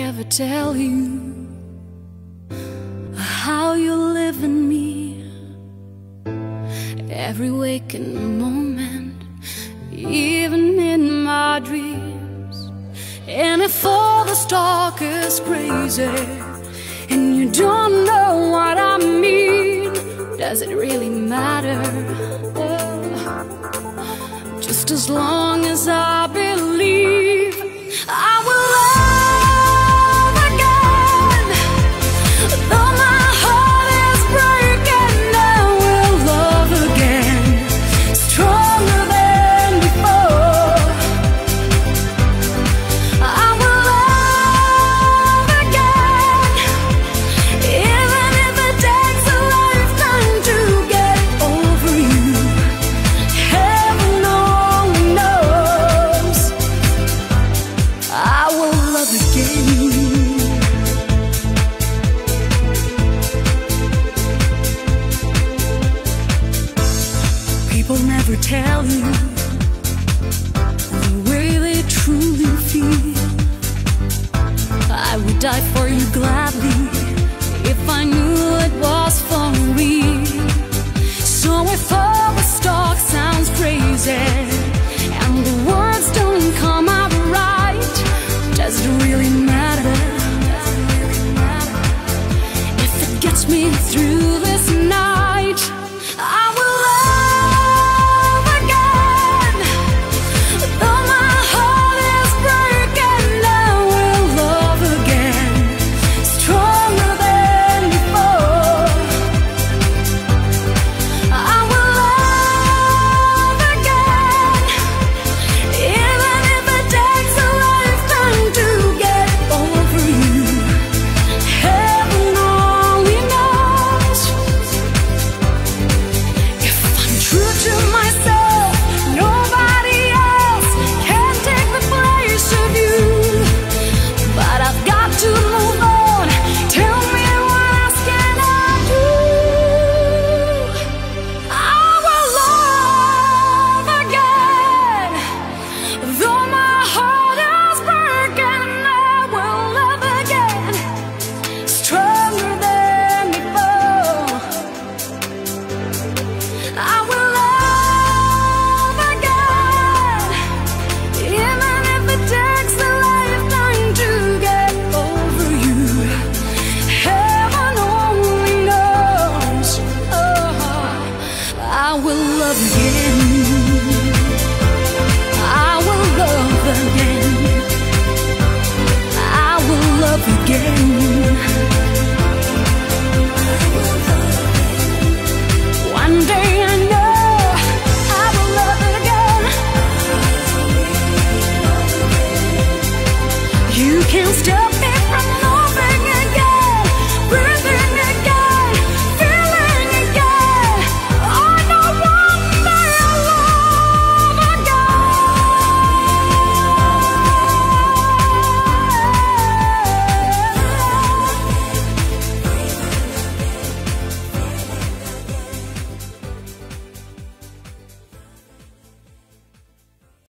ever tell you how you live in me. Every waking moment, even in my dreams. And if all this talk is crazy and you don't know what I mean, does it really matter? Just as long as I believe I will love again. Though my heart is breaking, I will love again, stronger than before. I will love again, even if it takes a lifetime to get over you. Heaven only knows I will love again. People never tell you